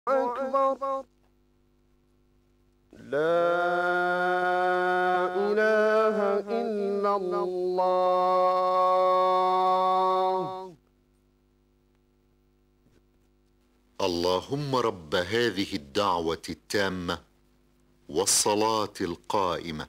أكبر. لا إله إلا الله. اللهم رب هذه الدعوة التامة والصلاة القائمة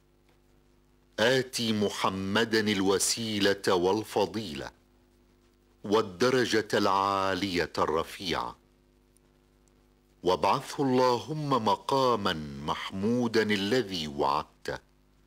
آتِ محمدا الوسيلة والفضيلة والدرجة العالية الرفيعة وابعثه اللهم مقاما محمودا الذي وعدته.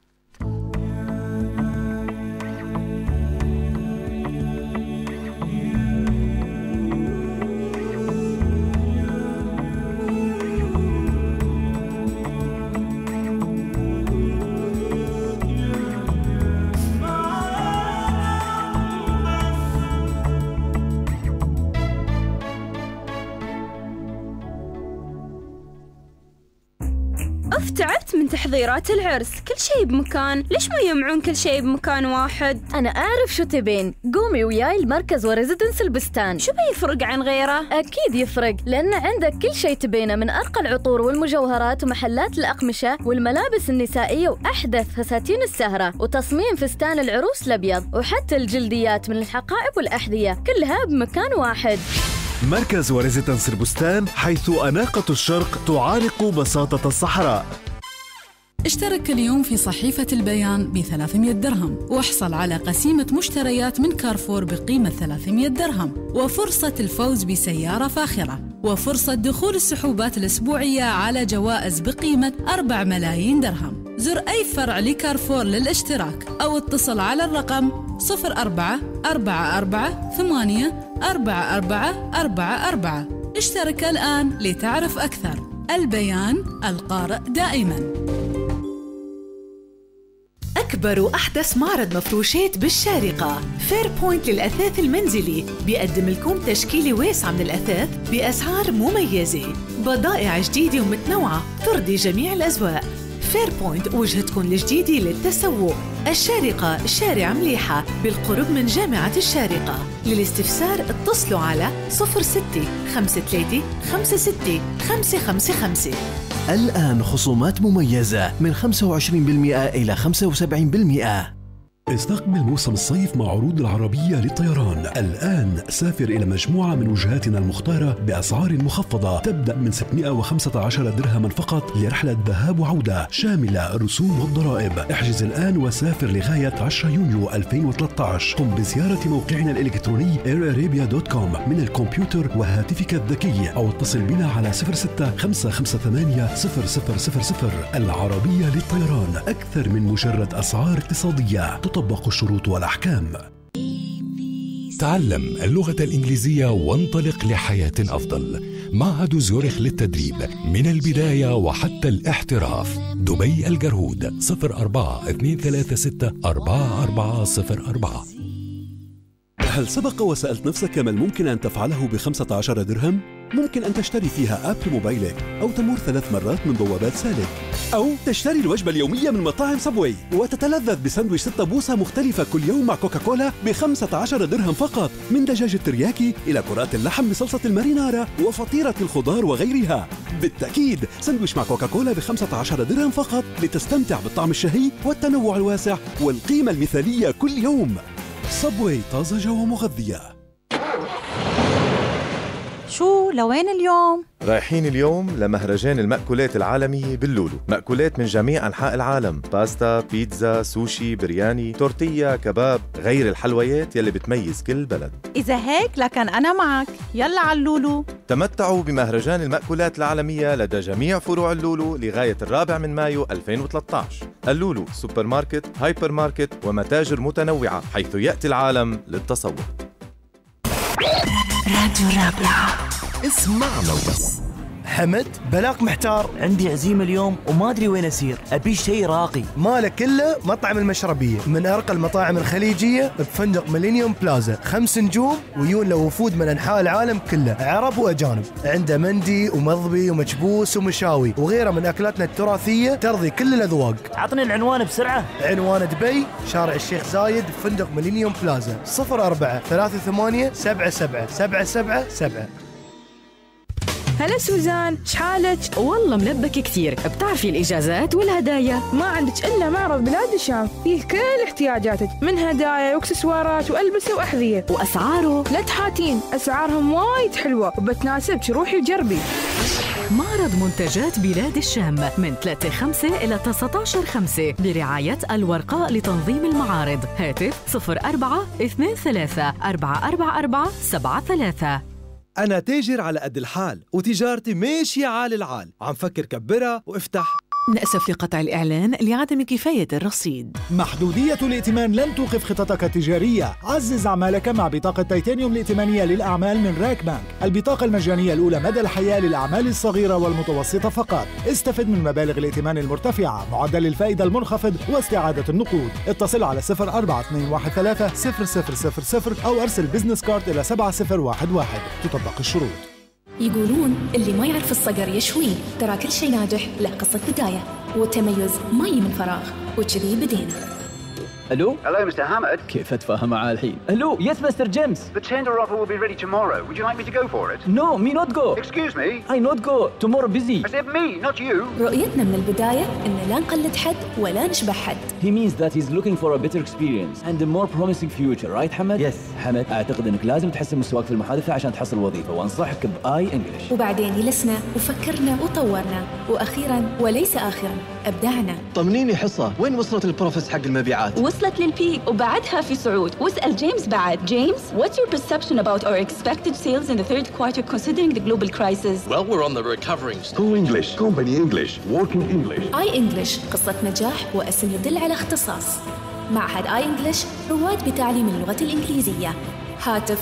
تعبت من تحضيرات العرس، كل شيء بمكان، ليش ما يجمعون كل شيء بمكان واحد؟ أنا أعرف شو تبين، قومي وياي المركز وريزيدنس البستان. شو بيفرق عن غيره؟ أكيد يفرق، لأن عندك كل شيء تبينه، من أرقى العطور والمجوهرات ومحلات الأقمشة والملابس النسائية وأحدث فساتين السهرة وتصميم فستان العروس الأبيض وحتى الجلديات من الحقائب والأحذية، كلها بمكان واحد. مركز وريزيدنس البستان، حيث أناقة الشرق تعانق بساطة الصحراء. اشترك اليوم في صحيفة البيان ب300 درهم واحصل على قسيمة مشتريات من كارفور بقيمة 300 درهم وفرصة الفوز بسيارة فاخرة وفرصة دخول السحوبات الأسبوعية على جوائز بقيمة 4 ملايين درهم. زر أي فرع لكارفور للاشتراك أو اتصل على الرقم 0444484444. اشترك الآن لتعرف أكثر. البيان، القارئ دائماً. أكبر وأحدث معرض مفروشات بالشارقة، فير بوينت للأثاث المنزلي، بيقدم لكم تشكيلة واسعة من الأثاث بأسعار مميزة، بضائع جديدة ومتنوعة ترضي جميع الأذواق. فير بوينت وجهتكم الجديدة للتسوق. الشارقة، شارع مليحة، بالقرب من جامعة الشارقة. للاستفسار اتصلوا على 0653565555. الآن خصومات مميزة من 25% إلى 75%. استقبل موسم الصيف مع عروض العربية للطيران. الآن سافر إلى مجموعة من وجهاتنا المختارة بأسعار مخفضة تبدأ من 615 درهما فقط لرحلة ذهاب وعودة شاملة الرسوم والضرائب. احجز الآن وسافر لغاية 10 يونيو 2013. قم بزيارة موقعنا الإلكتروني airarabia.com من الكمبيوتر وهاتفك الذكي أو اتصل بنا على 0655580000. العربية للطيران، أكثر من مجرد أسعار اقتصادية، تطبق الشروط والأحكام. تعلم اللغة الإنجليزية وانطلق لحياة أفضل. معهد زيورخ للتدريب من البداية وحتى الاحتراف. دبي الجرهود 04-236-4404. هل سبق وسألت نفسك ما الممكن أن تفعله ب15 درهم؟ ممكن أن تشتري فيها آب لموبايلك، أو تمر 3 مرات من بوابات سالك، أو تشتري الوجبة اليومية من مطاعم سبوي وتتلذذ بساندويش 6 بوصة مختلفة كل يوم مع كوكاكولا ب15 درهم فقط، من دجاج الترياكي إلى كرات اللحم بصلصة المارينارا وفطيرة الخضار وغيرها. بالتأكيد ساندويش مع كوكاكولا ب15 درهم فقط لتستمتع بالطعم الشهي والتنوع الواسع والقيمة المثالية كل يوم. سبوي، طازجة ومغذية. شو لوين اليوم؟ رايحين اليوم لمهرجان المأكولات العالمي باللولو. مأكولات من جميع أنحاء العالم، باستا، بيتزا، سوشي، برياني، تورتية، كباب، غير الحلويات يلي بتميز كل بلد. إذا هيك لكن أنا معك، يلا على اللولو. تمتعوا بمهرجان المأكولات العالمية لدى جميع فروع اللولو لغاية 4 مايو 2013. اللولو سوبر ماركت، هايبر ماركت ومتاجر متنوعة، حيث يأتي العالم للتسوق. راديو رابعة، اسمعنا وبس. حمد، بلاك محتار، عندي عزيمة اليوم وما أدري وين أسير، أبي شيء راقي. مالك كله مطعم المشربية، من أرقى المطاعم الخليجية بفندق ميلينيوم بلازا، 5 نجوم، ويون له وفود من أنحاء العالم كله، عرب وأجانب. عنده مندي ومضبي ومكبوس ومشاوي وغيره من أكلاتنا التراثية ترضي كل الأذواق. عطني العنوان بسرعة. عنوان دبي، شارع الشيخ زايد، فندق ميلينيوم بلازا، 04-38777777. هلا سوزان، شحالك؟ والله ملبك كثير. بتعرفي الإجازات والهدايا؟ ما عندك إلا معرض بلاد الشام فيه كل احتياجاتك من هدايا واكسسوارات وألبسة وأحذية. وأسعاره؟ لا تحاتين، أسعارهم وايد حلوة وبتناسبك، روحي وجربي. معرض منتجات بلاد الشام من 3/5 إلى 19/5 برعاية الورقاء لتنظيم المعارض. هاتف 0423-444-73. أنا تاجر على قد الحال وتجارتي ماشية عال العال، عم فكر كبرها وافتح. نأسف لقطع الإعلان لعدم كفاية الرصيد. محدودية الائتمان لن توقف خططك التجارية. عزز أعمالك مع بطاقة تيتانيوم الائتمانية للأعمال من راك بانك، البطاقة المجانية الأولى مدى الحياة للأعمال الصغيرة والمتوسطة فقط. استفد من مبالغ الائتمان المرتفعة، معدل الفائدة المنخفض واستعادة النقود. اتصل على 0421130000 أو أرسل بزنس كارد إلى 7011. تطبق الشروط. يقولون اللي ما يعرف الصقر يشويه، ترى كل شيء ناجح له قصة بداية، والتميز ما يجي من فراغ، وكذي بدينا. الو Hello, Mr. Hamad. كيف اتفاهم معاه الحين؟ الو يس مستر جيمس. The tender offer will be ready tomorrow. Would you like me to go for it? No, me not go. Excuse me? I not go. Tomorrow busy. I said me, not you. رؤيتنا من البداية إن لا نقلد حد ولا نشبه حد. He means that he's looking for a better experience and a more promising future, right حمد؟ Yes. حمد أعتقد إنك لازم تحسن مستواك في المحادثة عشان تحصل وظيفة، وأنصحك بآي إنجلش. وبعدين جلسنا وفكرنا وطورنا، وأخيرا وليس آخرا أبدعنا. طمنيني حصة، وين وصلت البروفيس حق المبيعات؟ وصلت للبيك وبعدها في صعود. واسأل جيمس بعد. جيمس, what's your perception about our expected sales in the third quarter considering the global crisis? Well, we're on the recovering stage. Go English, company English, working English. آي إنجلش، قصة نجاح واسم يدل على اختصاص. معهد آي إنجلش رواد بتعليم اللغة الإنجليزية. هاتف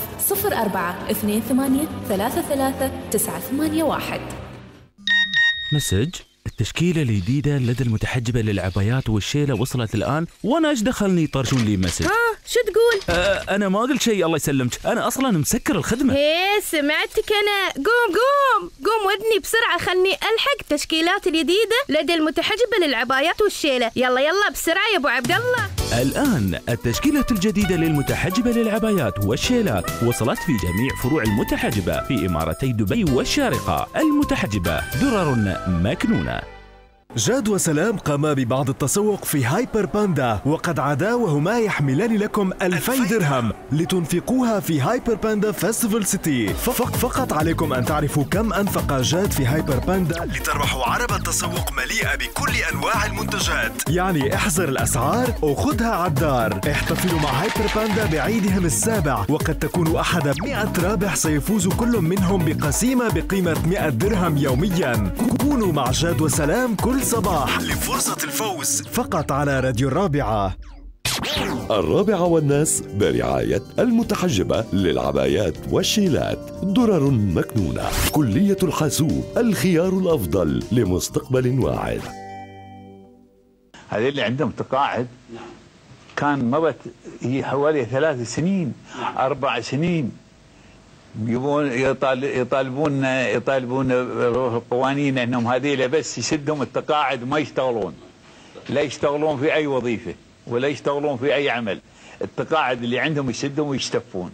04-28-33-981. مسج: التشكيلة الجديدة لدى المتحجبة للعبايات والشيلة وصلت الآن، وأنا إيش دخلني يطرشون لي مسج؟ شو تقول؟ أنا ما قلت شيء الله يسلمك، أنا أصلاً مسكر الخدمة. هي سمعتك أنا. قوم ودني بسرعة، خلني ألحق التشكيلات الجديدة لدى المتحجبة للعبايات والشيلة. يلا بسرعة يا أبو عبد الله. الآن التشكيلة الجديدة للمتحجبة للعبايات والشيلات وصلت في جميع فروع المتحجبة في إمارتي دبي والشارقة. المتحجبة درر مكنونة. جاد وسلام قاما ببعض التسوق في هايبر باندا، وقد عدا وهما يحملان لكم 2000 درهم لتنفقوها في هايبر باندا فيستيفال سيتي. فقط عليكم أن تعرفوا كم أنفق جاد في هايبر باندا لتربحوا عربة تسوق مليئة بكل أنواع المنتجات. يعني احذر الأسعار وخذها على الدار. احتفلوا مع هايبر باندا بعيدهم السابع، وقد تكون أحد 100 رابح سيفوز كل منهم بقسيمة بقيمة 100 درهم يوميا. كونوا مع جاد وسلام كل صباح لفرصة الفوز فقط على راديو الرابعة. الرابعة والناس برعاية المتحجبة للعبايات والشيلات. درر مكنونة. كلية الحاسوب، الخيار الأفضل لمستقبل واعد. هذه اللي عندهم تقاعد كان مضت هي حوالي 3 سنين 4 سنين يطالبون القوانين انهم هذيلا بس يسدهم التقاعد وما يشتغلون، لا يشتغلون في اي وظيفه ولا يشتغلون في اي عمل. التقاعد اللي عندهم يسدهم ويشتفون.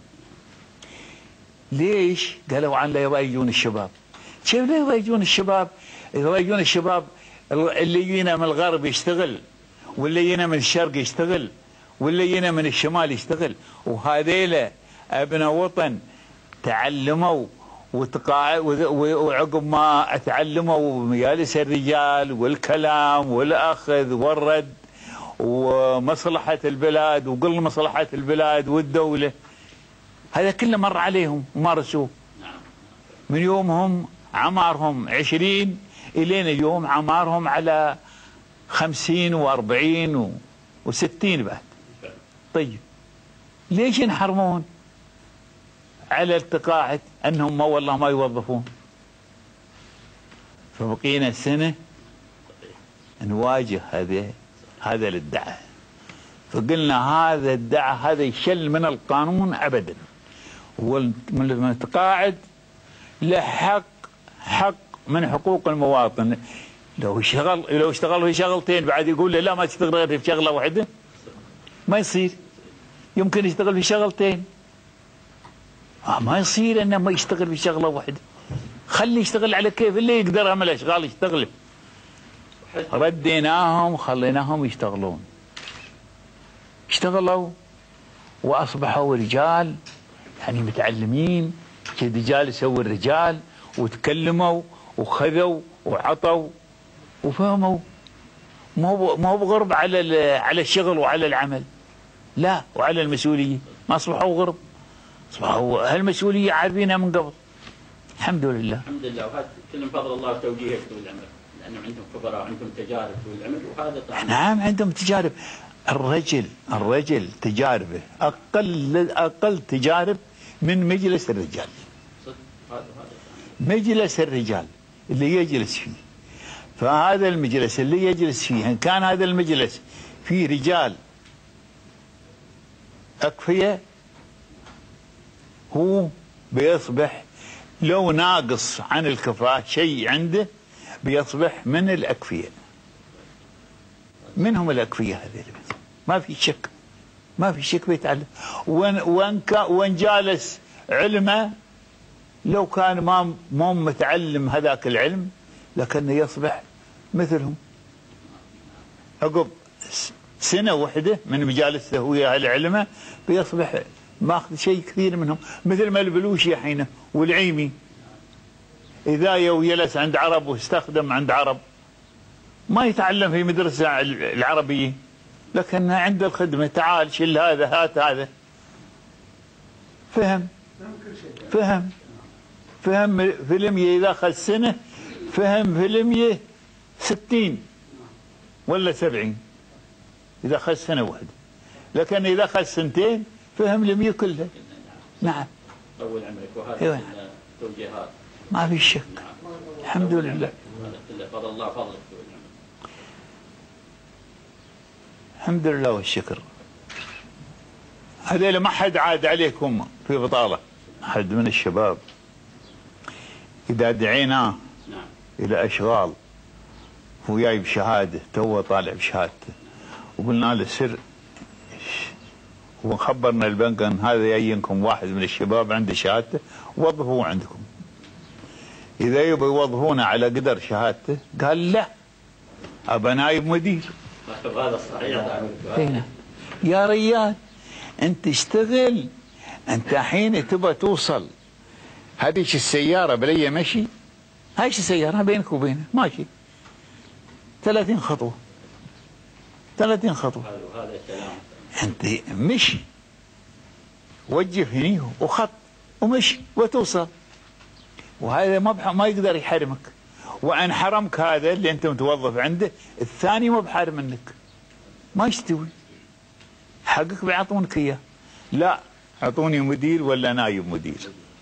ليش؟ قالوا عن لا يضايقون الشباب. كيف لا يضايقون الشباب؟ يضايقون الشباب اللي يجينا من الغرب يشتغل، واللي يجينا من الشرق يشتغل، واللي يجينا من الشمال يشتغل، وهذيلا ابناء وطن تعلموا وعقب ما تعلموا مجالس الرجال والكلام والأخذ والرد ومصلحة البلاد وكل مصلحة البلاد والدولة، هذا كله مر عليهم ومارسوه من يومهم عمارهم 20 إلين اليوم عمارهم على 50 و40 و60 بعد. طيب ليش ينحرمون على التقاعد انهم ما والله ما يوظفون؟ فبقينا السنه نواجه هذا الادعاء، فقلنا هذا الادعاء هذا يشل من القانون ابدا. والمتقاعد له حق من حقوق المواطن. لو اشتغل في شغلتين بعد يقول له لا ما تشتغل غير في شغله واحده، ما يصير. يمكن يشتغل في شغلتين، ما يصير انه ما يشتغل في شغله واحده. خلي يشتغل على كيف اللي يقدر يعمل اشغال يشتغل. رديناهم خليناهم يشتغلون. اشتغلوا واصبحوا رجال يعني متعلمين، رجال يسوي الرجال، وتكلموا وخذوا وعطوا وفهموا. مو بغرب على الشغل وعلى العمل، لا، وعلى المسؤوليه. ما اصبحوا غرب، اصبحوا هالمسؤوليه عارفينها من قبل. الحمد لله. الحمد لله، وهذا كله بفضل الله وتوجيهك طول العمر، لانه عندهم خبراء وعندهم تجارب طول العمر، وهذا طبعا. نعم عندهم تجارب. الرجل تجاربه اقل تجارب من مجلس الرجال. مجلس الرجال اللي يجلس فيه، فهذا المجلس اللي يجلس فيه إن كان هذا المجلس فيه رجال أكفية، هو بيصبح لو ناقص عن الكفاءة شيء عنده بيصبح من الأكفية، منهم الأكفية هذه. ما في شك، ما في شك بيتعلم. وان جالس علمه لو كان ما متعلم هذاك العلم لكنه يصبح مثلهم. عقب سنة واحدة من مجالسه ويا العلمة بيصبح ماخذ شيء كثير منهم، مثل ما البلوشي حين والعيمي إذا يجلس عند عرب واستخدم عند عرب ما يتعلم في مدرسة العربية، لكن عند الخدمة تعال شيل هذا هات هذا. فهم فيلمية إذا أخذ سنة فهم فيلمية 60 ولا 70 إذا أخذ سنة واحدة، لكن إذا أخذ سنتين فهم المية كلها. نعم. طول عمرك، وهذا توجيهات ما في شك. الحمد لله. فضل الله فضلك. الحمد لله والشكر. هذول ما حد عاد عليكم في بطالة، حد من الشباب إذا دعيناه إلى أشغال هو جاي بشهادة تو طالع بشهادته وقلنا له سر وخبرنا البنك أن هذا جايينكم واحد من الشباب عنده شهادته وظفوه عندكم، إذا يبغوا يوظفونه على قدر شهادته قال لا أبا نايب مدير. هذا صحيح. يا ريال أنت اشتغل، أنت حين تبغى توصل هذيك السيارة بلي مشي، هاي السيارة بينك وبينه ماشي 30 خطوة 30 خطوة. أنت مشي وجه هني وخط ومشي وتوصل، وهذا ما يقدر يحرمك. وأن حرمك هذا اللي أنت متوظف عنده الثاني ما بحارم منك، ما يستوي حقك بيعطونك إياه. لا أعطوني مدير ولا نايب مدير.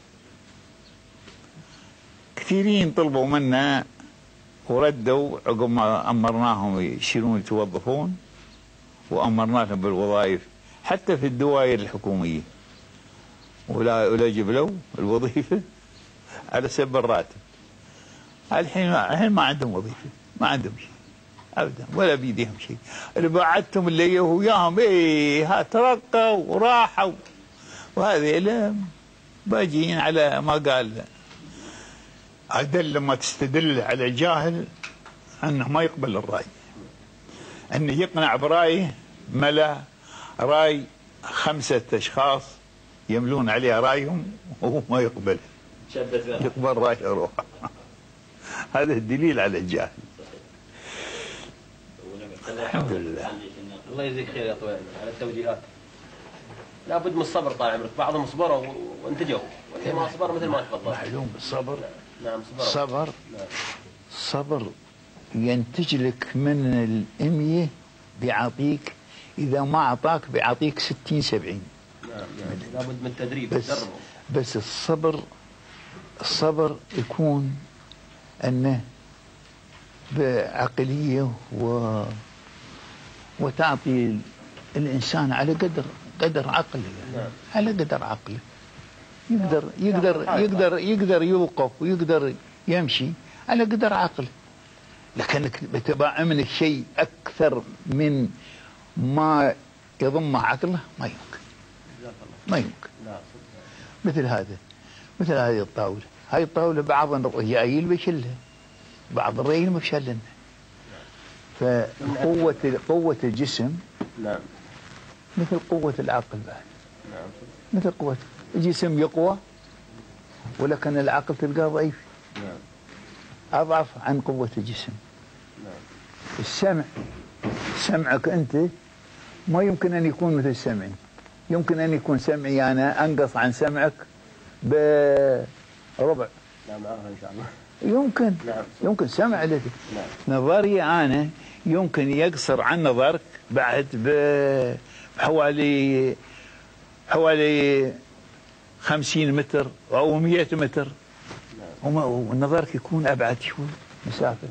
كثيرين طلبوا منا وردوا عقب ما أمرناهم يشيلون يتوظفون وأمرناهم بالوظائف حتى في الدوائر الحكومية، ولا جبلوا الوظيفة على سبب الراتب. الحين ما عندهم وظيفة، ما عندهم شيء أبدا ولا بيديهم شيء. اللي بعدتهم اللي وياهم إيه ترقوا وراحوا، وهذه اللي باجين على ما قال عدل لما تستدل على جاهل أنه ما يقبل الرأي، أنه يقنع برأيه ملا رأي 5 أشخاص يملون عليه رأيهم وهو ما يقبل، يقبل رأي روحه. هذا الدليل على الجاهل. الحمد لله. الله يجزيك خير يا طويل على التوجيهات. لابد من الصبر طال عمرك، بعضهم صبروا وانتجوا، واللي ما صبر مثل ما تفضل. معلوم بالصبر. نعم صبر. صبر ينتج لك من الإمية بيعطيك، إذا ما أعطاك بيعطيك 60 70. نعم لابد من التدريب. بس الصبر يكون أنه بعقلية وتعطي الإنسان على قدر عقله، على قدر عقله يقدر يوقف ويقدر يمشي على قدر عقله. لكنك بتبع من الشيء أكثر من ما يضم عقله ما يمكن. مثل هذه الطاولة هاي الطاولة بعض الرجايل بشلها، بعض الرجال ما بشلنها. فقوة الجسم نعم مثل قوة العقل بعد. نعم مثل قوة الجسم يقوى ولكن العقل تلقاه ضعيف. نعم أضعف عن قوة الجسم. نعم السمع، سمعك أنت ما يمكن أن يكون مثل سمعي، يمكن أن يكون سمعي أنا أنقص عن سمعك بربع. لا معاها إن شاء الله. يمكن. نعم. يمكن سمع لك. نعم. نظري أنا يمكن يقصر عن نظرك بعد بحوالي 50 متر أو 100 متر. نعم. ونظرك يكون أبعد شوي مسافة.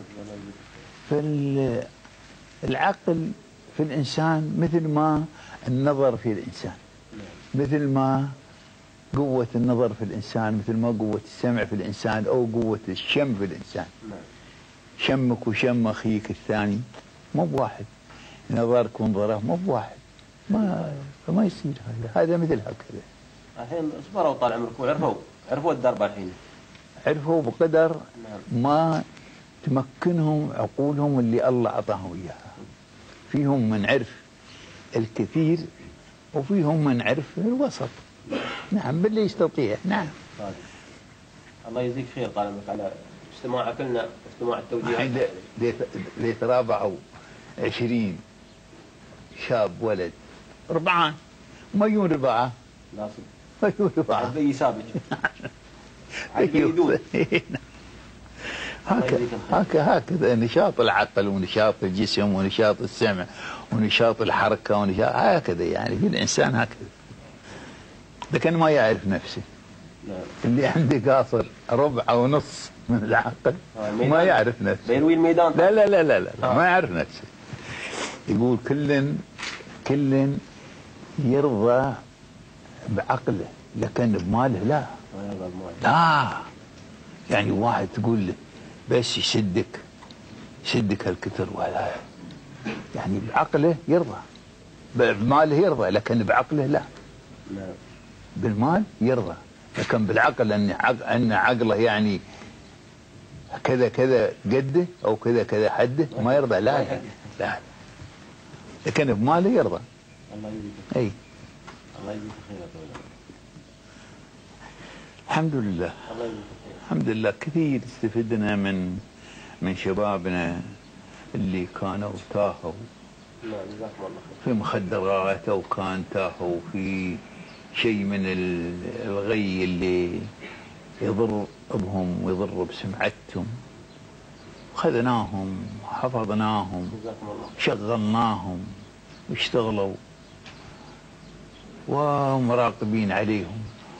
فالعقل في الإنسان مثل ما النظر في الإنسان، مثل ما قوة النظر في الإنسان، مثل ما قوة السمع في الإنسان أو قوة الشم في الإنسان. شمك وشم أخيك الثاني مو بواحد، نظرك ونظره مو بواحد، ما يصير هذا مثل هكذا. الحين اصبروا طال عمرك عرفوا الدرب الحين. عرفوا بقدر ما تمكنهم عقولهم اللي الله أعطاهم إياها. فيهم من عرف الكثير وفيهم من عرف الوسط. نعم باللي يستطيع. نعم. الله يجزيك خير طال عمرك على استماعك لنا واستماع التوجيهات. ليت رابعوا 20 شاب ولد ربعان ما يجون ربعة. ناصر. ما يجون ربعة. بي سابج. هكذا نشاط العقل ونشاط الجسم ونشاط السمع ونشاط الحركة ونشاط هكذا يعني في الإنسان هكذا. لكن ما يعرف نفسه. اللي عنده قاصر ربعة ونص من العقل ما يعرف نفسه. بيروي الميدان. لا لا لا لا, لا. ما يعرف نفسه. يقول كل يرضى بعقله لكن بماله لا. لا يعني واحد تقول له بس يسدك هالكثر ولا يعني بعقله يرضى، بماله يرضى لكن بعقله لا. بالمال يرضى لكن بالعقل ان عقله يعني كذا كذا قده او كذا كذا حده ما يرضى. لا يعني لا لكن بماله يرضى. الله يجزيك. اي الله يجزيك خير يا طويل. الحمد لله. الله يجزيك. الحمد لله كثير استفدنا من شبابنا اللي كانوا تاهوا في مخدرات او كان تاهوا في شيء من الغي اللي يضر بهم ويضر بسمعتهم. خذناهم حفظناهم شغلناهم واشتغلوا ومراقبين عليهم.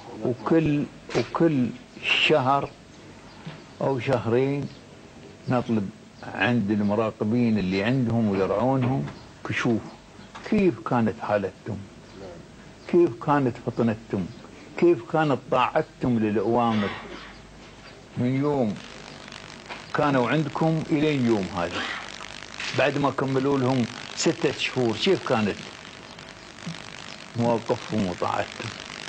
وكل شهر أو شهرين نطلب عند المراقبين اللي عندهم ويرعونهم كشوف كيف كانت حالتهم، كيف كانت فطنتهم، كيف كانت طاعتهم للأوامر من يوم كانوا عندكم إلى اليوم هذا بعد ما كملوا لهم 6 شهور كيف كانت مواقفهم وطاعتهم.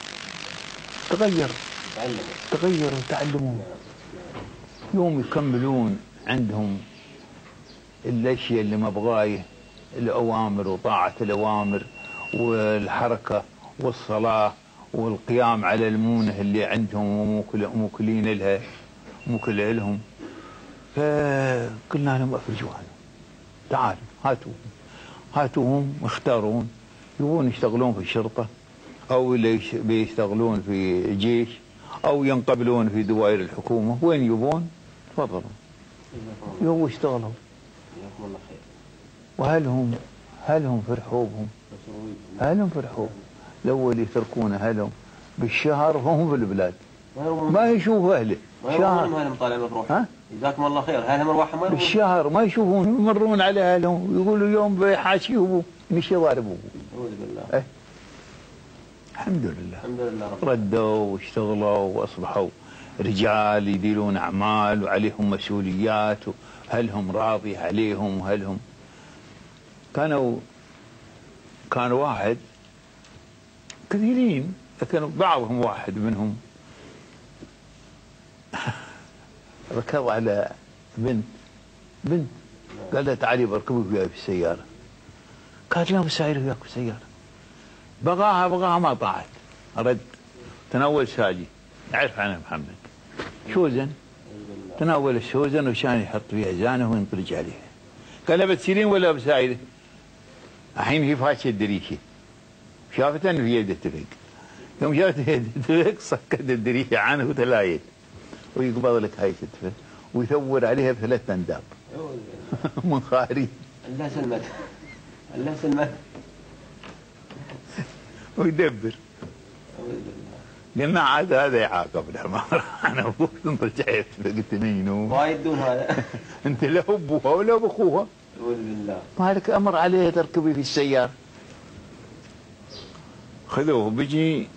تغيروا وتعلموا. يوم يكملون عندهم الاشياء اللي مبغايه الاوامر وطاعه الاوامر والحركه والصلاه والقيام على المونه اللي عندهم وموكلين لها موكل لهم. فقلنا لهم افرجوا عنهم، تعالوا هاتوهم يختارون يبون يشتغلون في الشرطه او اللي بيشتغلون في الجيش او ينقبلون في دوائر الحكومه. وين يبون؟ تفضلوا يبوا يشتغلوا. وهل هم فرحوا بهم؟ هل هم فرحوا؟ الاول يتركون اهلهم بالشهر وهم في البلاد ما يشوفوا اهله. شهر طالع مفروح. ها؟ جزاكم الله خير. اهلهم ارواحهم ما بالشهر ما يشوفون، يمرون على اهلهم ويقولوا يوم بحاشي ابوه مش يضارب ابوه. اعوذ بالله. الحمد لله. الحمد لله رب ردوا واشتغلوا واصبحوا رجال يديرون اعمال وعليهم مسؤوليات. وهل هم راضي عليهم؟ وهل هم كان واحد كثيرين لكن بعضهم واحد منهم ركض على بنت قال لها تعالي بركبك وياي في السيارة. قالت لا مش ساير وياك في السيارة. بغاها ما طاعت، رد تناول ساجي يعرف عنها محمد شوزن، تناول الشوزن وشان يحط فيها زانه وينطلق عليها. قال لها بتسيرين ولا بسايره؟ الحين هي فاشة الدريشة، شافت انه في يده تفق، يوم شافت يده تفق سكت الدريشة عنه وتلايت ويقبض لك هاي تتفق ويثور عليها ب3 أنداب من خارج. الله سلمت الله سلمت ويدبر. قلنا عاد هذا يعاقبنا ما انا ابوك رجعت قلت نينو وايد دون هذا انت لا ابوها ولا باخوها بالله مالك امر عليه تركبي في السياره. خذوه بيجي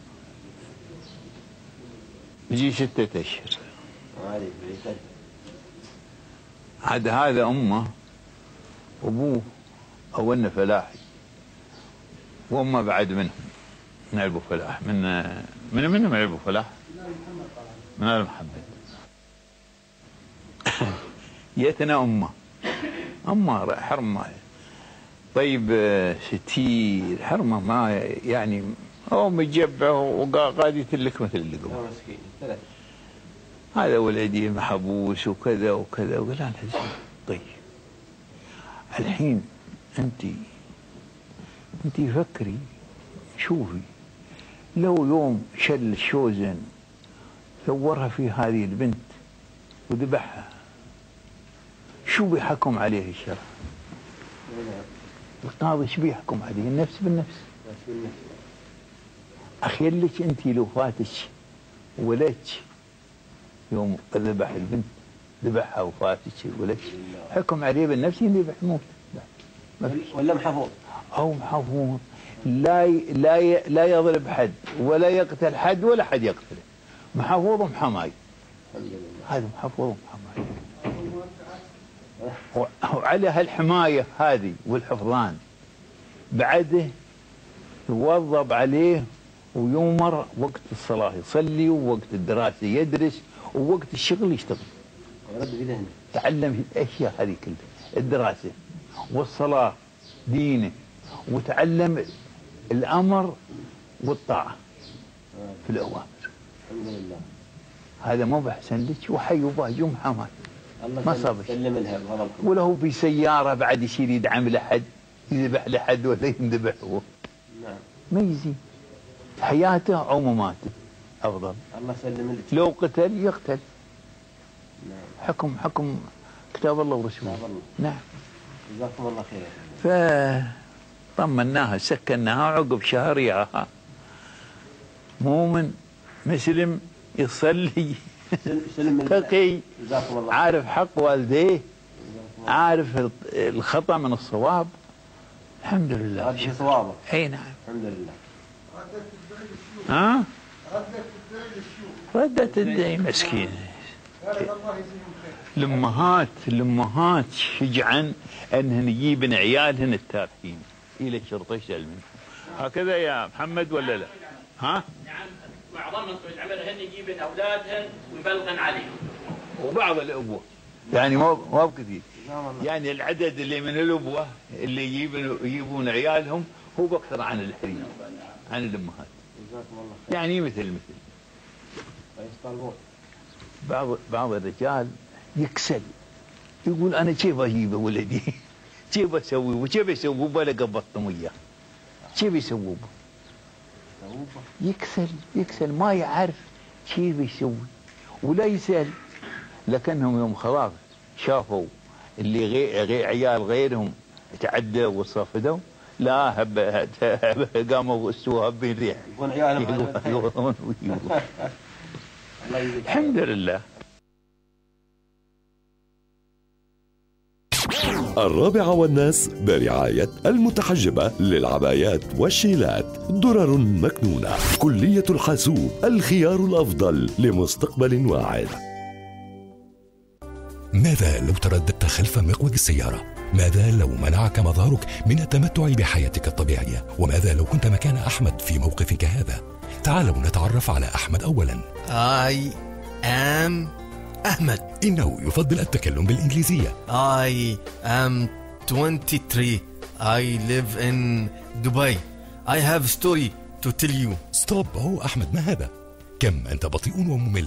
6 أشهر. عاد هذا امه وابوه اولنا فلاحي وامه بعد منهم من ابو فلاح من ابو فلاح من ال محمد. جتنا امه حرمه طيب ستير حرمه ما يعني هو متجبع وقاعد يتلك مثل اللي قبل. هذا ولدي محبوس وكذا وكذا وقال انا طيب الحين انت فكري شوفي لو يوم شل الشوزن ثورها في هذه البنت وذبحها شو بيحكم عليه الشرع؟ القاضي شو بيحكم عليه؟ النفس بالنفس. أخيلك أنت لو فاتك ولدك يوم ذبح البنت ذبحها وفاتك ولدك حكم عليه بالنفس يذبح موت. ولا محفوظ أو محفوظ لا يضرب حد ولا يقتل حد ولا حد يقتله. محفوظ ومحماي. هذا محفوظ ومحماي. وعلى هالحماية هذه والحفظان بعده يوظب عليه ويمر وقت الصلاة يصلي ووقت الدراسة يدرس ووقت الشغل يشتغل. تعلم الأشياء هذه كلها الدراسة والصلاة دينه وتعلم الأمر والطاعة في الأوامر. الحمد لله. هذا مو بأحسن لك وحي وباجي حماي ما صابش. سلم لها وله في سيارة بعد يصير يدعم لحد يذبح لحد ولا ينذبح هو. نعم. ما يزين حياته أو مماته أفضل. الله يسلم لك. لو قتل يقتل. نعم. حكم كتاب الله ورسوله. نعم. جزاكم الله خير. فطمناها سكناها عقب شهر ياها مؤمن مسلم يصلي تقي عارف حق والديه عارف الخطأ من الصواب. الحمد لله. هذا صوابه. اي نعم. الحمد لله. ها؟ ردت الدعي مسكينه. الامهات شجعا انهن يجيبن عيالهن التافهين الى الشرطه يسال منهم. هكذا يا محمد ولا لا؟ ها؟ نعم معظم عملهن يجيبن اولادهن ويبلغن عليهم. وبعض الابوه يعني مو بكثير. يعني العدد اللي من الابوه اللي يجيبون عيالهم هو باكثر عن الحريم عن الامهات. يعني مثل بعض الرجال يكسل يقول انا كيف اجيب ولدي؟ كيف اسوي وكيف يسوي بلا قبضتهم وياه؟ كيف يسوي؟ يكسل ما يعرف كيف يسوي ولا يسال. لكنهم يوم خلاص شافوا اللي عيال غيرهم تعدوا وصفدوا لا قاموا استووا هبين ريح يكون عيالهم الحمد لله. 4 برعاية المتحجبة للعبايات والشيلات درر مكنونة. كلية الحاسوب الخيار الأفضل لمستقبل واعد. ماذا لو ترددت خلف مقود السيارة؟ ماذا لو منعك مظهرك من التمتع بحياتك الطبيعية؟ وماذا لو كنت مكان أحمد في موقفك هذا؟ تعالوا نتعرف على أحمد أولا. I am أحمد. إنه يفضل التكلم بالإنجليزية. I am 23. I live in Dubai. I have a story to tell you. ستوب. أحمد، ما هذا؟ كم أنت بطيء وممل.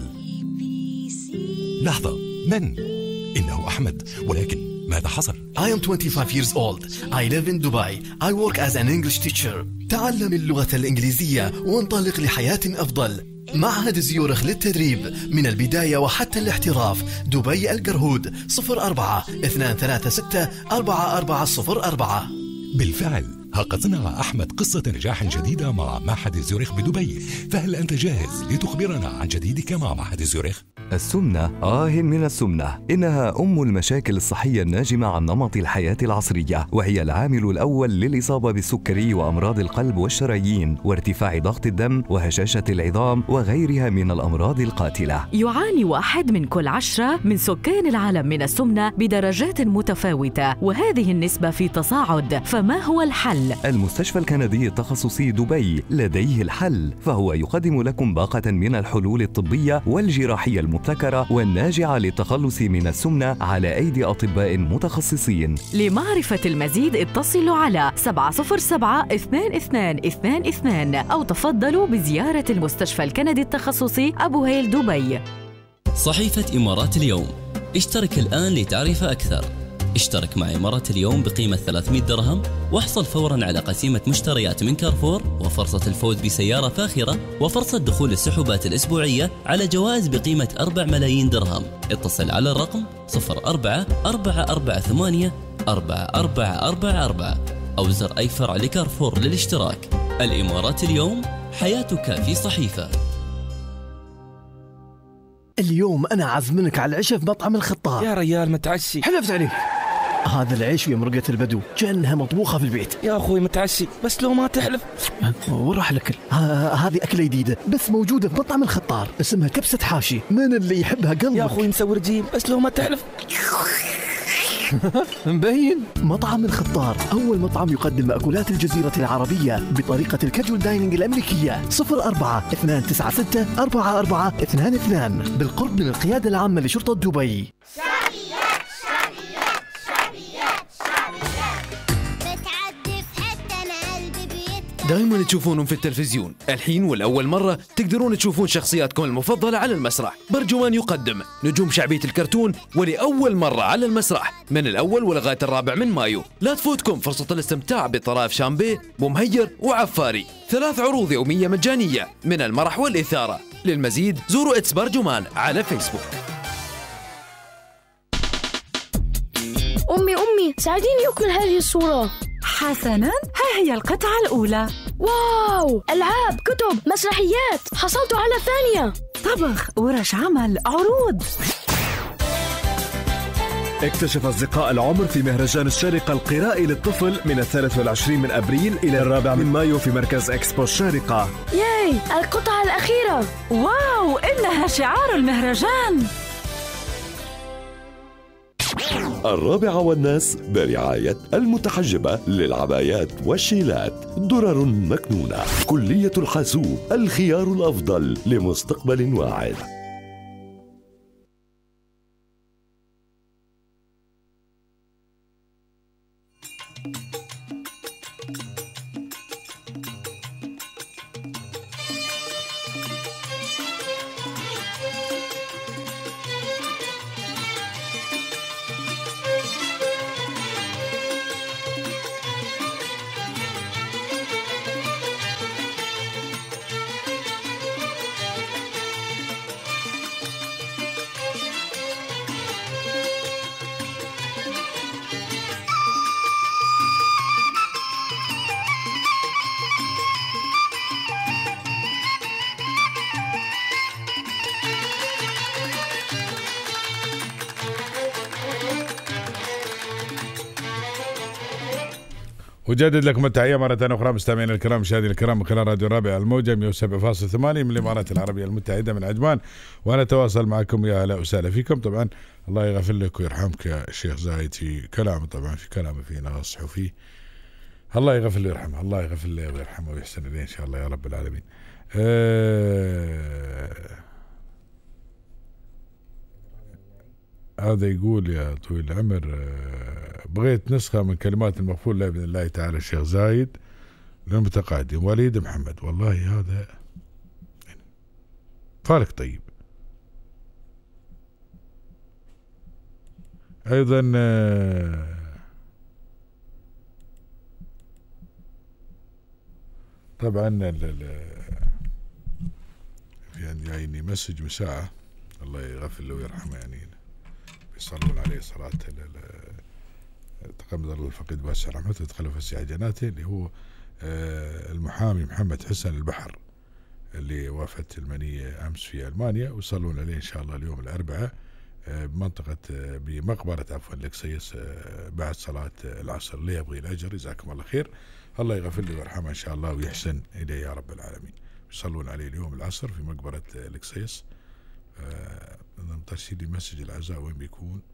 لحظة، من؟ إنه أحمد، ولكن ماذا حصل؟ I am 25 years old. I live in Dubai. I work as an English teacher. تعلم اللغة الإنجليزية وانطلق لحياة أفضل. معهد زيورخ للتدريب من البداية وحتى الاحتراف. دبي القرهود 04-236-4404. بالفعل، ها قد صنع أحمد قصة نجاح جديدة مع معهد زيورخ بدبي. فهل أنت جاهز لتخبرنا عن جديدك مع معهد زيورخ؟ السمنة من السمنة إنها أم المشاكل الصحية الناجمة عن نمط الحياة العصرية، وهي العامل الأول للإصابة بالسكري وأمراض القلب والشرايين وارتفاع ضغط الدم وهشاشة العظام وغيرها من الأمراض القاتلة. يعاني 1 من كل 10 من سكان العالم من السمنة بدرجات متفاوتة، وهذه النسبة في تصاعد. فما هو الحل؟ المستشفى الكندي التخصصي دبي لديه الحل، فهو يقدم لكم باقة من الحلول الطبية والجراحية المبتكرة والناجعة للتخلص من السمنة على أيدي أطباء متخصصين. لمعرفة المزيد اتصلوا على 707-2222 أو تفضلوا بزيارة المستشفى الكندي التخصصي أبو هيل دبي. صحيفة إمارات اليوم، اشترك الآن لتعرف أكثر. اشترك مع إمارات اليوم بقيمة 300 درهم واحصل فوراً على قسيمة مشتريات من كارفور وفرصة الفوز بسيارة فاخرة وفرصة دخول السحوبات الأسبوعية على جوائز بقيمة 4 ملايين درهم. اتصل على الرقم 04-448-4444 أو زر أي فرع لكارفور للاشتراك. الإمارات اليوم، حياتك في صحيفة. اليوم أنا عازمنك على العشاء في مطعم الخطار. يا ريال متعشي. حلفت عليك. هذا العيش ويا مرقة البدو كأنها مطبوخة في البيت. يا أخوي متعشي، بس لو ما تحلف. وين راح الأكل؟ هذه أكلة جديدة بس موجودة في مطعم الخطار، اسمها كبسة حاشي. من اللي يحبها قلبك؟ يا أخوي مسوي رجيم، بس لو ما تحلف. مبين. مطعم الخطار أول مطعم يقدم مأكولات الجزيرة العربية بطريقة الكاجوال دايننج الأمريكية. 04-296-4422 بالقرب من القيادة العامة لشرطة دبي. دائما تشوفونهم في التلفزيون، الحين والأول مرة تقدرون تشوفون شخصياتكم المفضلة على المسرح. برجوان يقدم نجوم شعبية الكرتون ولأول مرة على المسرح من الأول ولغاية 4 من مايو. لا تفوتكم فرصة الاستمتاع بطرائف شامبيه ومهير وعفاري. 3 عروض يومية مجانية من المرح والإثارة. للمزيد زوروا برجمان على فيسبوك. أمي ساعديني أكمل هذه الصورة. حسناً، ها هي القطعة الأولى. واو، ألعاب، كتب، مسرحيات، حصلت على ثانية. طبخ، ورش عمل، عروض. اكتشف أصدقاء العمر في مهرجان الشارقة القرائي للطفل من 23 من أبريل إلى 4 من مايو في مركز إكسبو الشارقة. ياي، القطعة الأخيرة. واو، إنها شعار المهرجان. 4 برعاية المتحجبة للعبايات والشيلات. درر مكنونة. كلية الحاسوب، الخيار الأفضل لمستقبل واعد. وجدد لكم التحية مرة أخرى مستمعينا الكرام مشاهدينا الكرام من خلال راديو الرابع الموجة 107.8 من الإمارات العربية المتحدة من عجمان، وأنا أتواصل معكم. يا هلا وسهلا فيكم. طبعا الله يغفر لك ويرحمك يا الشيخ زايد في كلامه، طبعا في كلامه في نصح وفيه الله يغفر له ويرحمه، الله يغفر له ويرحمه ويحسن إليه إن شاء الله يا رب العالمين. هذا يقول يا طويل العمر بغيت نسخة من كلمات المغفور له بإذن الله تعالى الشيخ زايد للمتقاعدين وليد محمد. والله هذا فارق طيب. أيضا طبعا في عندي جايني مسج مساعة الله يغفر له ويرحمه، يعني يصلون عليه صلاة تقمد الله الفقيد باسع رحمته تخلف السعي جناته، اللي هو المحامي محمد حسن البحر اللي وافت المنية أمس في ألمانيا، ويصلون عليه إن شاء الله اليوم الأربعاء بمنطقة بمقبرة عفوا لكسيس بعد صلاة العصر. اللي يبغي الأجر جزاكم الله خير، الله يغفر له ويرحمه إن شاء الله ويحسن إليه يا رب العالمين. يصلون عليه اليوم العصر في مقبرة لكسيس. ترسل لي مسج العزاء وين بيكون؟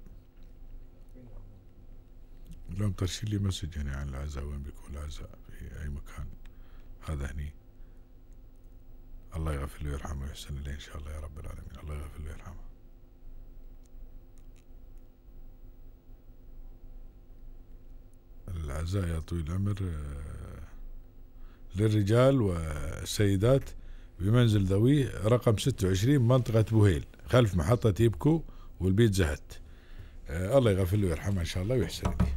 لو ترسل لي مسج هنا عن العزاء وين بيكون العزاء في أي مكان. هذا هني. الله يغفر له ويرحمه ويحسن إليه إن شاء الله يا رب العالمين. الله يغفر له ويرحمه. العزاء يا طويل العمر للرجال والسيدات بمنزل ذويه رقم 26 منطقة بوهيل خلف محطة يبكو والبيت زهت. الله يغفر له ويرحمه إن شاء الله ويحسن إليه.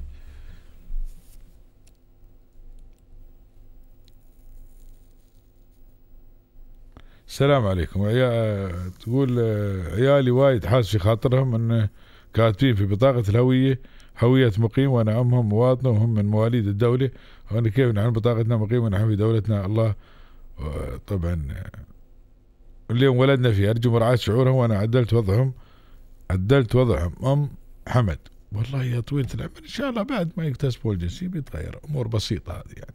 السلام عليكم. تقول عيالي وايد حاس في خاطرهم أن كاتبين في بطاقة الهوية هوية مقيم وأنا أمهم مواطنة وهم من مواليد الدولة، وأنا كيف نحن بطاقتنا مقيم ونحن في دولتنا. الله طبعا اليوم ولدنا فيه، أرجو مراعاة شعورهم وأنا عدلت وضعهم. أم حمد. والله يا طويلة العمر إن شاء الله بعد ما يكتسبوا الجنسية بيتغير، أمور بسيطة هذه يعني.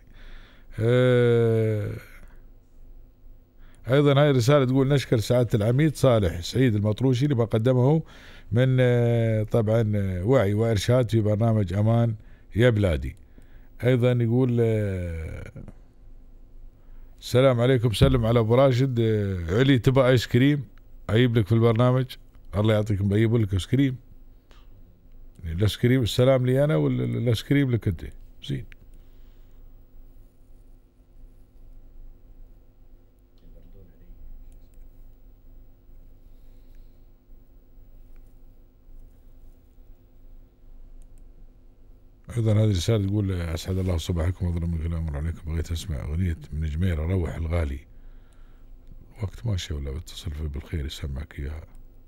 أيضا هاي الرسالة تقول نشكر سعادة العميد صالح سعيد المطروشي لما قدمه من طبعا وعي وإرشاد في برنامج أمان يا بلادي. أيضا يقول السلام عليكم، سلم على أبو راشد علي تبى آيس كريم أجيب لك في البرنامج. الله يعطيكم، بجيب لك آيس كريم. الآيس كريم السلام لي أنا ولا الآيس كريم لك أنت؟ زين. أيضا هذه الرسالة تقول أسعد الله صباحكم وظلم من غلام عليكم، بغيت أسمع أغنية من جميرة روح الغالي. وقت ماشي ولا بتصل فيه بالخير يسمعك إياها.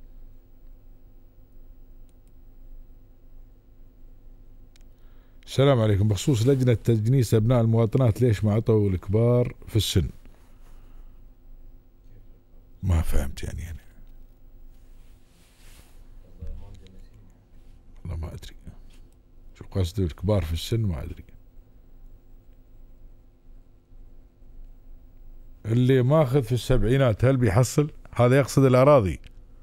السلام عليكم. بخصوص لجنة تجنيس أبناء المواطنات ليش ما عطوا الكبار في السن؟ ما فهمت يعني والله ما أدري شو قصده الكبار في السن، ما أدري. اللي ماخذ في السبعينات هل بيحصل؟ هذا يقصد الأراضي.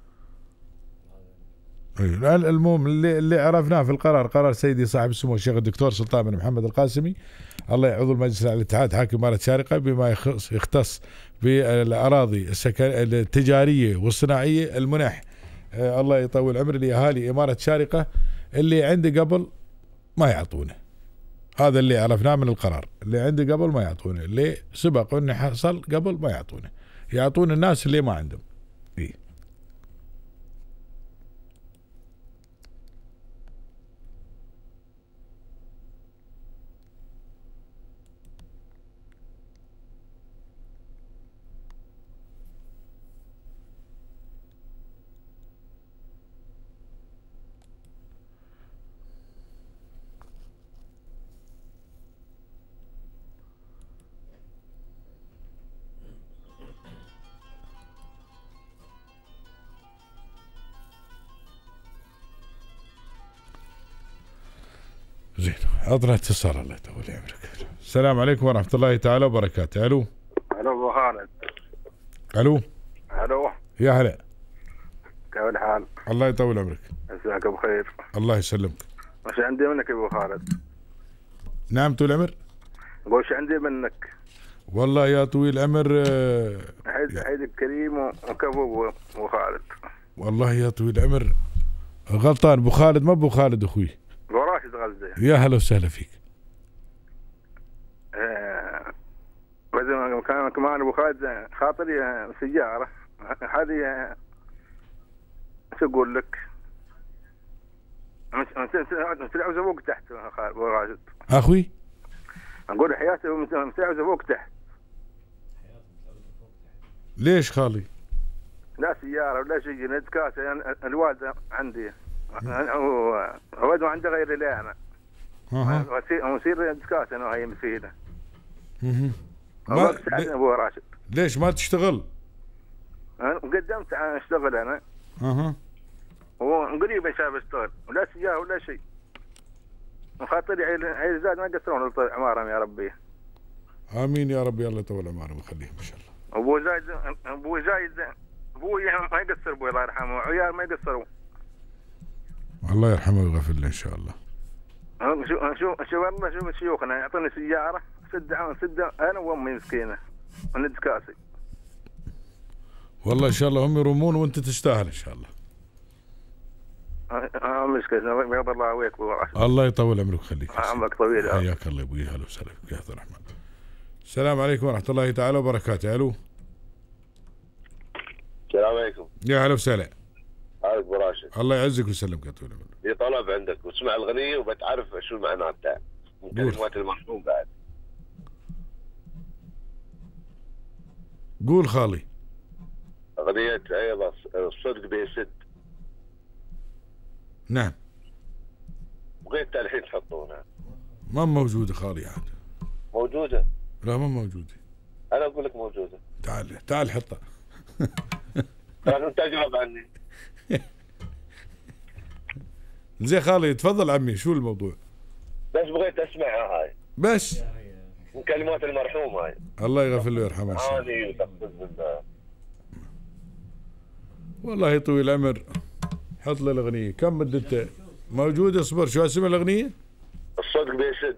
المهم اللي عرفناه في القرار، قرار سيدي صاحب السمو الشيخ الدكتور سلطان بن محمد القاسمي الله يعوض المجلس الأعلى للاتحاد حاكم إمارة شارقة بما يختص بالأراضي التجارية والصناعية المنح الله يطول عمر لأهالي إمارة شارقة اللي عندي قبل ما يعطونه. هذا اللي عرفناه من القرار، اللي عندي قبل ما يعطونه، اللي سبق انه حصل قبل ما يعطونه، يعطون الناس اللي ما عندهم. إيه؟ زين، عطنا اتصال الله يطول عمرك. السلام عليكم ورحمة الله تعالى وبركاته. الو ابو خالد. الو يا هلا، كيف الحال؟ الله يطول عمرك. عساك بخير. الله يسلمك. وش عندي منك يا ابو خالد؟ نعم طويل العمر. وش عندي منك؟ والله يا طويل العمر عيدك كريم وكفو ابو خالد. والله يا طويل العمر غلطان، ابو خالد ما ابو خالد اخوي. ابو راشد غزة. يا هلا وسهلا فيك. بدل كان كمان ابو خالد خاطري سيارة هذه شو اقول لك؟ متلعوزة فوق تحت ابو راشد. اخوي؟ اقول حياته متلعوزة فوق تحت. ليش خالي؟ لا سيارة ولا شيء، ندكاسة يعني الوالدة عندي هو ما عنده غير لي أنا. وصير ندكاسة أنا وهي مسيدة. ما أبو راشد. ليش ما تشتغل؟ أنا قدمت أشتغل أنا. وقريب إن شاء الله بشتغل ولا سيارة ولا شيء. وخاطري عيل زاد ما يقصرون عمارهم يا ربي. آمين يا ربي، الله يطول عمارهم ويخليهم إن شاء الله. أبوي زايد ابوي ما يقصر، ابوي الله يرحمه، وعيال ما يقصروا. الله يرحمه ويغفر له ان شاء الله. شو والله شوف شيوخنا يعطوني سياره سد انا وامي مسكينه وندكاسي. والله ان شاء الله هم يرمون وانت تستاهل ان شاء الله. مشكلة بيض الله وياك ابو راشد. الله يطول عمرك ويخليك. عمرك طويل. حياك الله يا ابوي، هلا وسهلا فيك يا عبد الرحمن. السلام عليكم ورحمة الله تعالى وبركاته. الو. السلام عليكم. يا هلا وسهلا. هلا ابو راشد. الله يعزك ويسلمك يا طويل العمر. في طلب عندك، واسمع الغنية وبتعرف شو المعنى بتاعها. من كلمات المرحوم بعد. قول خالي. أغنية أيضا الصدق بيسد. نعم. بغيت الحين تحطونها. ما موجودة خالي عاد. موجودة؟ لا ما موجودة. أنا أقول لك موجودة. تعال حطها. أنت تجرب عني. زين خالي تفضل عمي، شو الموضوع؟ بس بغيت أسمعها هاي. بس؟ من كلمات المرحوم هاي. الله يغفر له ويرحمه ان شاء الله. والله يطول العمر. حط له الاغنيه، كم مدتها؟ موجوده. اصبر، شو اسم الاغنيه؟ الصدق بيسد.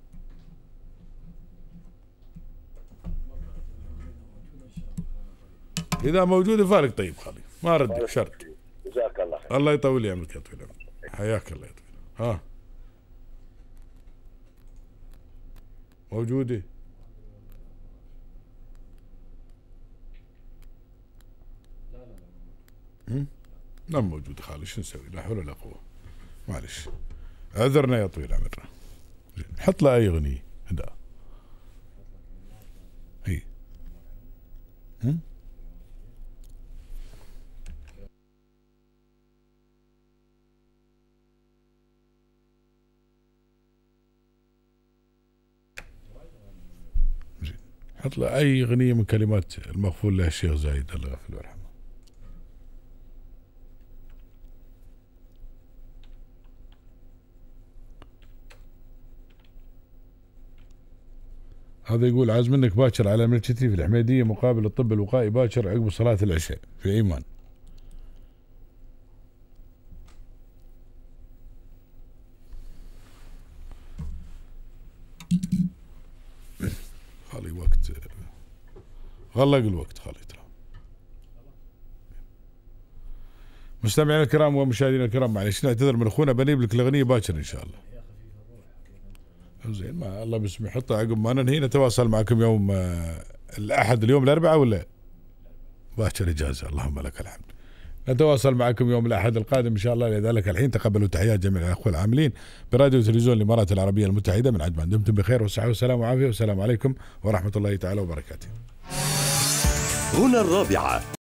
اذا موجوده فارق. طيب خلي ما ردك شرط. جزاك الله خير. الله يطول لي عمرك يا طويل العمر. حياك الله يا طويل. ها موجوده. لا موجود خالي، شو نسوي؟ لا حول ولا قوه. معلش اعذرنا يا طويل العمر. حط له اي اغنيه. هدا هي حط له اي اغنيه من كلمات المغفور له الشيخ زايد الله يغفر له ويرحمه. هذا يقول عايز منك باكر على ملكتي في الحميديه مقابل الطب الوقائي باكر عقب صلاه العشاء في ايمان. خالي وقت غلق الوقت خالي ترى. مستمعينا الكرام ومشاهدينا الكرام، معلش نعتذر من اخونا، بنجيب لك الاغنيه باكر ان شاء الله. زين ما الله بسم يحطها عقب ما ننهي. نتواصل معكم يوم الاحد، اليوم الاربعاء ولا باكر اجازه، اللهم لك الحمد. نتواصل معكم يوم الاحد القادم ان شاء الله. لذلك الحين تقبلوا تحيات جميع الاخوه العاملين براديو وتلفزيون الامارات العربيه المتحده من عجمان. دمتم بخير والصحه والسلام وعافيه، والسلام عليكم ورحمه الله تعالى وبركاته. هنا الرابعه.